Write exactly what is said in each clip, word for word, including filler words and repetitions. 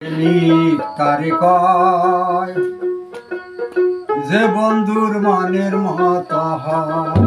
প্রেমিক তারে কয় যে বন্ধুর মনের মত হয়।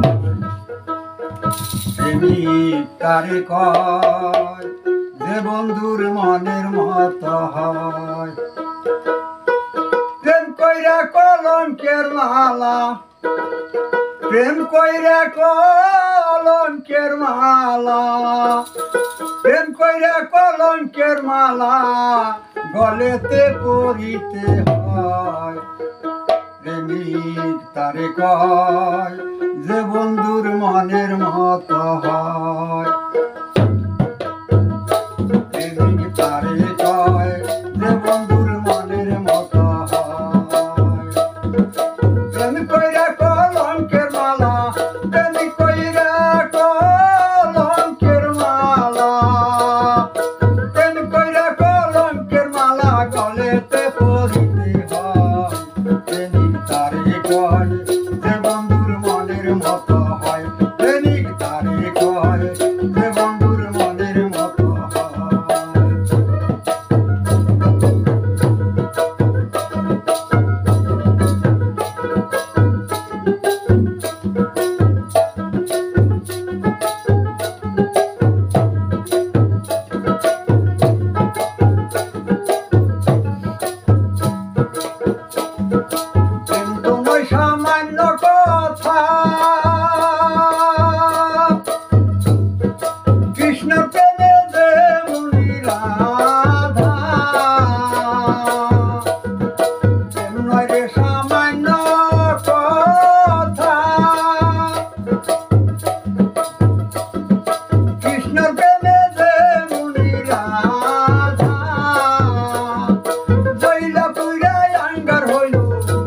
প্রেমিক তারে কয় যে বন্ধুর মনের মত হয়। প্রেম কইরা কলঙ্কের মালা, প্রেম কইরা কলঙ্কের মালা, প্রেম কইরা কলঙ্কের মালা গলেতে পরিতে হয়। প্রেমিক তারে কয় যে বন্ধুর মনের মত হয়। প্রেমিক তারে কয় যে বন্ধুর মনের মত হয়। প্রেম কইরা কলঙ্কের মালা, প্রেমিক কইরা কলঙ্কের মালা, প্রেম কইরা কলঙ্কের মালা গলেতে পরিতে হয়। প্রেমিক তারে কয় যে বন্ধুর মনের মত হয়। প্রেমিক তারে কয় যে বন্ধুর মনের মত হয়। সামান্য কথা কৃষ্ণ প্রেমে যে মুনি রাধা, প্রেম নয় রে সামান্য কথা। কৃষ্ণ প্রেমে যে মুনি রাধা, জৈলা পুইরাই আঙ্গার হইল,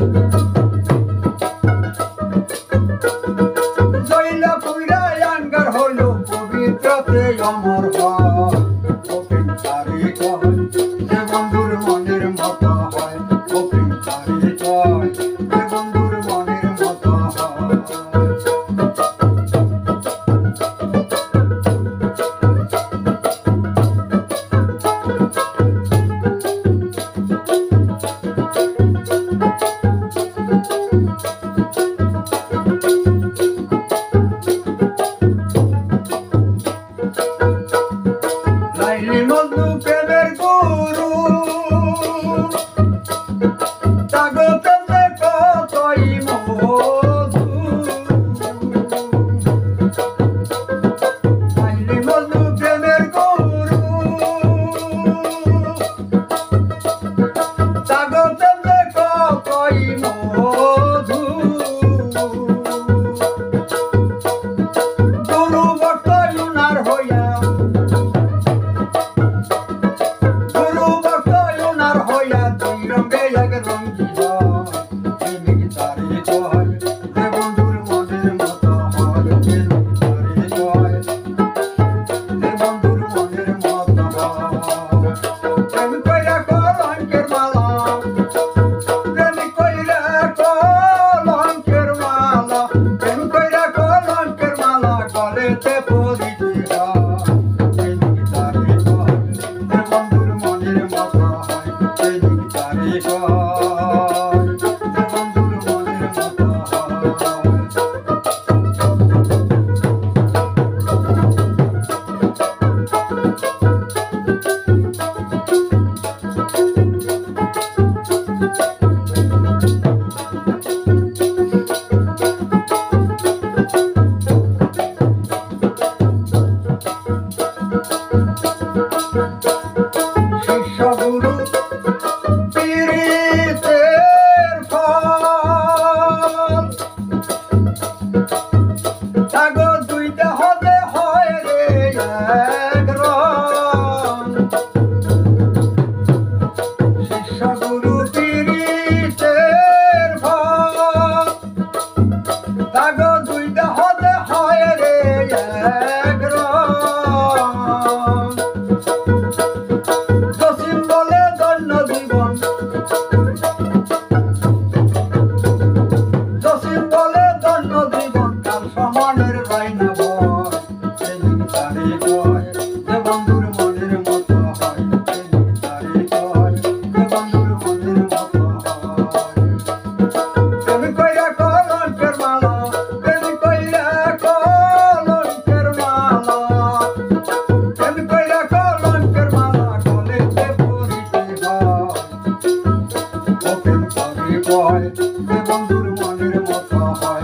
জৈলা পুইরাই আঙ্গার হইল পবিত্রতে অমর হয়। প্রেম তারে কয় যে বন্ধুর মনের মত হয়। প্রেম তারে কয় যে বন্ধুর মনের মত হয়। লাইলি মজনু প্রেমের গুরু, তাগো প্রেমে কতই মধু। লাইলি মজনু প্রেমের গুরু, তাগো প্রেমে কতই মধু। গুরু ভক্ত উনার হইয়া, গুরু ভক্ত উনার হইয়া দুই রঙে এক রঙিল। প্রেমিক তারে কয় যে বন্ধুর মনের মত হয়। প্রেমিক তারে কয় যে বন্ধুর মনের মত হয়। প্রেম কইরা কলঙ্কের মালা, প্রেমিক কইরা কলঙ্কের মালা, প্রেম কইরা কলঙ্কের মালা গলেতে পরিতে হয়। প্রেমিক তারে কয় যে বন্ধুর মনের মত হয়। প্রেমিক তারে কয় যে বন্ধুর মনের মত হয়। শিষ্য গুরু পীড়িতের ফল, তাগো দুইটা হতে হয় রে এক রং। শিষ্য গুরু পীড়িতের ফল, তাগো দুইটা হতে হয় রে এক রং। জসিম বলে প্রেম তারে কয় যে বন্ধুর মনের মতো হয়।